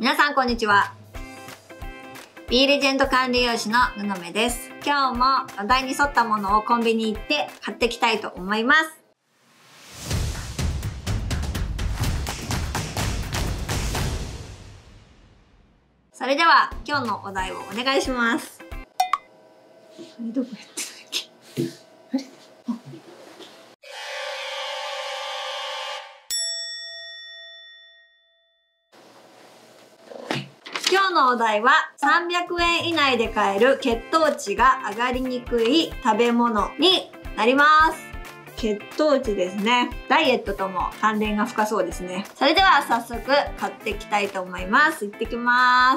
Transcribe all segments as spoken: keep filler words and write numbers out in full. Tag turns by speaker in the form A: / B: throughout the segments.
A: 皆さんこんにちは。 B レジェンド管理栄養士の布目です。今日も話題に沿ったものをコンビニ行って買ってきたいと思います。それでは今日のお題をお願いします。あれどこやってたっけ？あれ？あ今日のお題はさんびゃくえん以内で買える血糖値が上がりにくい食べ物になります。血糖値ですね。ダイエットとも関連が深そうですね。それでは早速買っていきたいと思います。行ってきます。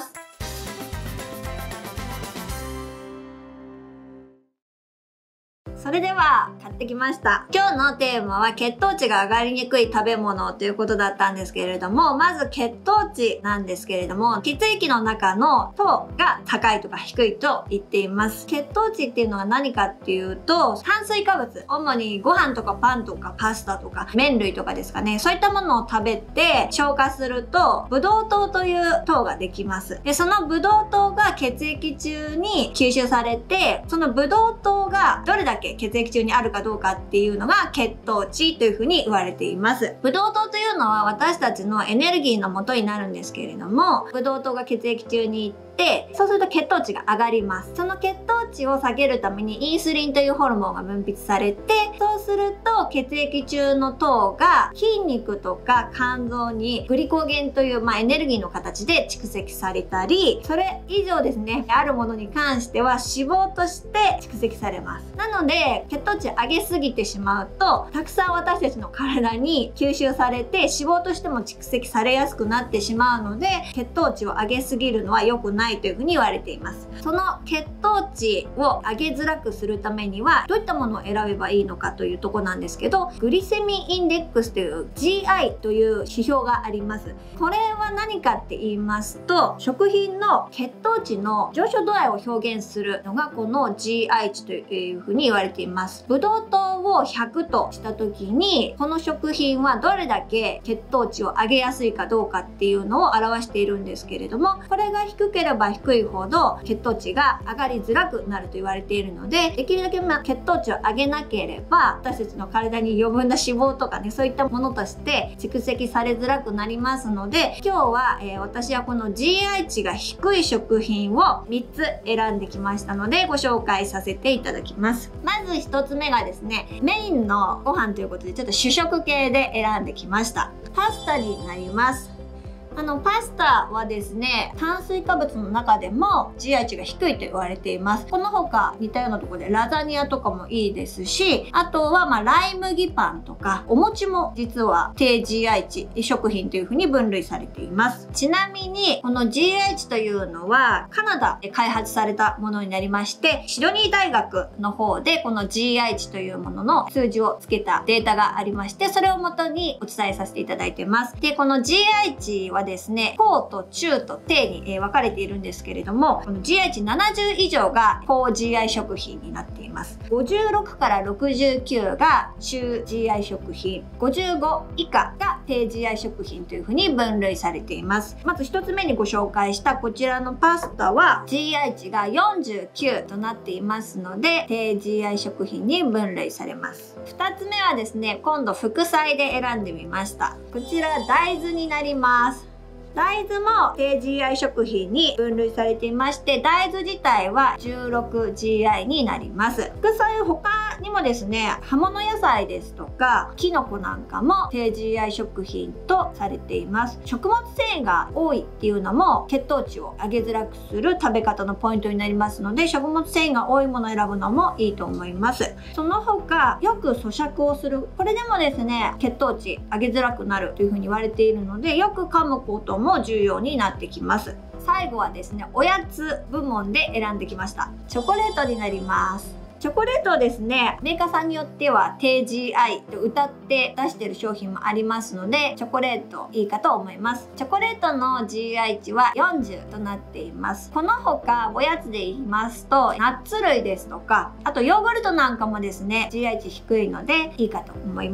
A: それでは買ってきました。今日のテーマは血糖値が上がりにくい食べ物ということだったんですけれども、まず血糖値なんですけれども、血液の中の糖が高いとか低いと言っています。血糖値っていうのは何かっていうと、炭水化物、主にご飯とかパンとかパスタとか麺類とかですかね、そういったものを食べて消化するとブドウ糖という糖ができます。で、そのブドウ糖が血液中に吸収されて、そのブドウ糖がどれだけ血液中にあるかどうかっていうのが血糖値というふうに言われています。ブドウ糖というのは私たちのエネルギーの元になるんですけれども、ブドウ糖が血液中に行って、そうすると血糖値が上がります。その血糖値を下げるためにインスリンというホルモンが分泌されて、そうすると血液中の糖が筋肉とか肝臓にグリコゲンという、まあ、エネルギーの形で蓄積されたり、それ以上ですね、あるものに関しては脂肪として蓄積されます。なので血糖値上げすぎてしまうと、たくさん私たちの体に吸収されて脂肪としても蓄積されやすくなってしまうので、血糖値を上げすぎるのは良くないというふうに言われています。その血糖値を上げづらくするためにはどういったものを選べばいいのかというところなんですけど、グリセミインデックスという ジーアイ という指標があります。これは何かって言いますと、食品の血糖値の上昇度合いを表現するのがこの ジーアイ 値というふうに言われています。ブドウ糖をひゃくとした時に、この食品はどれだけ血糖値を上げやすいかどうかっていうのを表しているんですけれども、これが低ければ低いほど血糖値が上がりづらくなると言われているので、できるだけまあ血糖値を上げなければ私たちの体に余分な脂肪とかね、そういったものとして蓄積されづらくなりますので、今日は、えー、私はこの ジーアイ 値が低い食品をみっつ選んできましたのでご紹介させていただきます。まずひとつめがですね、メインのご飯ということでちょっと主食系で選んできました。パスタになります。あのパスタはですね、炭水化物の中でも ジーアイ 値が低いと言われています。この他似たようなところでラザニアとかもいいですし、あとはまあライ麦パンとかお餅も実は低 ジーアイ 値食品というふうに分類されています。ちなみにこの ジーアイ 値というのはカナダで開発されたものになりまして、シドニー大学の方でこの ジーアイ 値というものの数字をつけたデータがありまして、それをもとにお伝えさせていただいています。で、この ジーアイ 値はですね、高と中と低に、えー、分かれているんですけれども、この ジーアイ 値ななじゅう以上が高 ジーアイ 食品になっています。ごじゅうろくからろくじゅうきゅうが中 ジーアイ 食品、ごじゅうご以下が低 ジーアイ 食品というふうに分類されています。まずひとつめにご紹介したこちらのパスタは ジーアイ 値がよんじゅうきゅうとなっていますので、低 ジーアイ 食品に分類されます。ふたつめはですね、今度副菜で選んでみました。こちら大豆になります。大豆も低 ジーアイ 食品に分類されていまして、大豆自体はじゅうろく ジーアイ になります。副菜他にもですね、葉物野菜ですとかキノコなんかも低 ジーアイ 食品とされています。食物繊維が多いっていうのも血糖値を上げづらくする食べ方のポイントになりますので、食物繊維が多いものを選ぶのもいいと思います。その他よく咀嚼をする、これでもですね血糖値上げづらくなるというふうに言われているので、よく噛むこともも重要になってきます。最後はですね、おやつ部門で選んできました。チョコレートになります。チョコレートですね、メーカーさんによっては低 ジーアイ と歌って出してる商品もありますので、チョコレートいいかと思います。チョコレートの ジーアイ 値はよんじゅうとなっています。この他おやつで言いますと、ナッツ類ですとか、あとヨーグルトなんかもですね ジーアイ 値低いのでいいかと思います。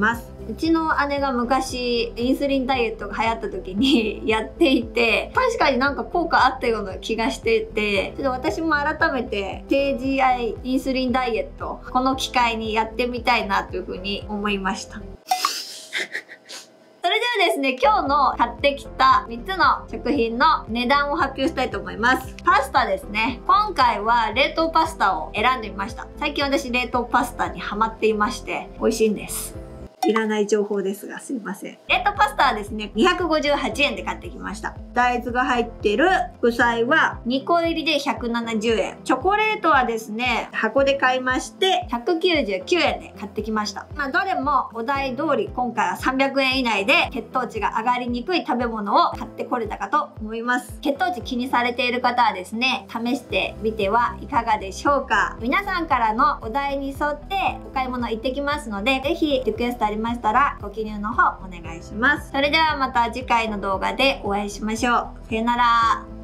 A: うちの姉が昔インスリンダイエットが流行った時にやっていて、確かになんか効果あったような気がしてて、ちょっと私も改めて低 ジーアイ インスリンダイエットこの機会にやってみたいなというふうに思いました。それではですね、今日の買ってきたみっつの食品の値段を発表したいと思います。パスタですね。今回は冷凍パスタを選んでみました。最近私冷凍パスタにハマっていまして美味しいんです。いらない情報ですがすいません。冷凍パスタはですね、にひゃくごじゅうはちえんで買ってきました。大豆が入ってる副菜はにこ入りでひゃくななじゅうえん。チョコレートはですね、箱で買いましてひゃくきゅうじゅうきゅうえんで買ってきました。まあどれもお題通り今回はさんびゃくえん以内で血糖値が上がりにくい食べ物を買ってこれたかと思います。血糖値気にされている方はですね、試してみてはいかがでしょうか。皆さんからのお題に沿ってお買い物行ってきますので、ぜひリクエストありましたらご記入の方お願いします。それではまた次回の動画でお会いしましょう。さよなら。